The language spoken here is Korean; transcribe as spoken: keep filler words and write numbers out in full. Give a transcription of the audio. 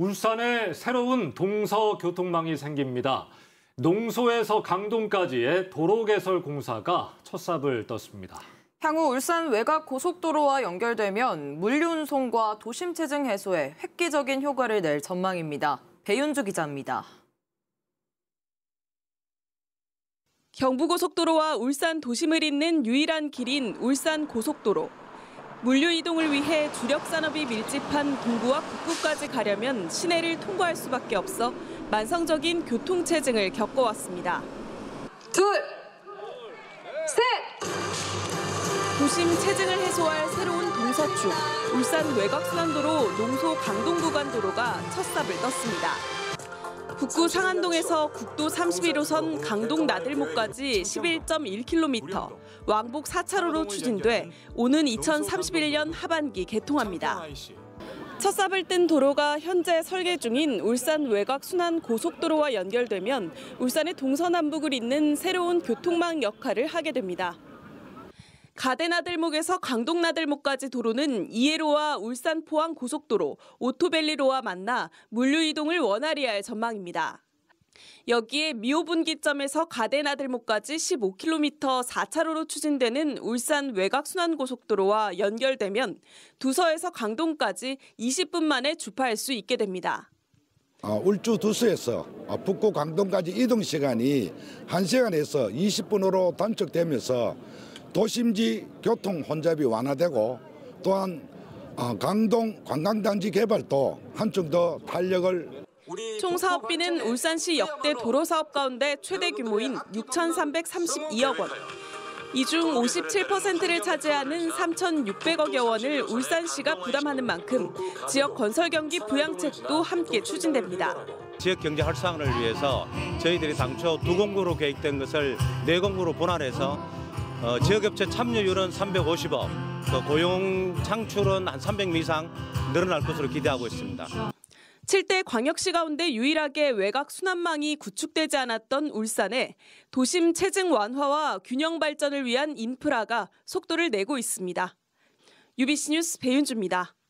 울산에 새로운 동서교통망이 생깁니다. 농소에서 강동까지의 도로 개설 공사가 첫 삽을 떴습니다. 향후 울산 외곽 고속도로와 연결되면 물류 운송과 도심 체증 해소에 획기적인 효과를 낼 전망입니다. 배윤주 기자입니다. 경부고속도로와 울산 도심을 잇는 유일한 길인 울산 고속도로. 물류 이동을 위해 주력 산업이 밀집한 동구와 북구까지 가려면 시내를 통과할 수밖에 없어 만성적인 교통 체증을 겪어왔습니다. 둘, 셋! 도심 체증을 해소할 새로운 동서축, 울산 외곽순환도로 농소 강동구간도로가 첫 삽을 떴습니다. 북구 상안동에서 국도 삼십일 호선 강동 나들목까지 십일 점 일 킬로미터, 왕복 사 차로로 추진돼 오는 이천삼십일 년 하반기 개통합니다. 첫 삽을 뜬 도로가 현재 설계 중인 울산 외곽 순환 고속도로와 연결되면 울산의 동서남북을 잇는 새로운 교통망 역할을 하게 됩니다. 가대나들목에서 강동나들목까지 도로는 이해로와 울산 포항 고속도로, 오토밸리로와 만나 물류 이동을 원활히 할 전망입니다. 여기에 미호분기점에서 가대나들목까지 십오 킬로미터 사 차로로 추진되는 울산 외곽순환고속도로와 연결되면 두서에서 강동까지 이십 분 만에 주파할 수 있게 됩니다. 어, 울주 두서에서 북구 강동까지 이동 시간이 한 시간에서 이십 분으로 단축되면서 도심지 교통 혼잡이 완화되고 또한 어, 강동 관광단지 개발도 한층 더 탄력을. 총 사업비는 울산시 역대 도로 사업 가운데 최대 규모인 육천삼백삼십이억 원. 이 중 오십칠 퍼센트를 차지하는 삼천육백억여 원을 울산시가 부담하는 만큼 지역 건설 경기 부양책도 함께 추진됩니다. 지역 경제 활성화를 위해서 저희들이 당초 두 공구로 계획된 것을 네 공구로 분할해서 어, 지역업체 참여율은 삼백오십억, 또 고용 창출은 한 삼백 명 이상 늘어날 것으로 기대하고 있습니다. 칠 대 광역시 가운데 유일하게 외곽 순환망이 구축되지 않았던 울산에 도심 체증 완화와 균형 발전을 위한 인프라가 속도를 내고 있습니다. 유비씨 뉴스 배윤주입니다.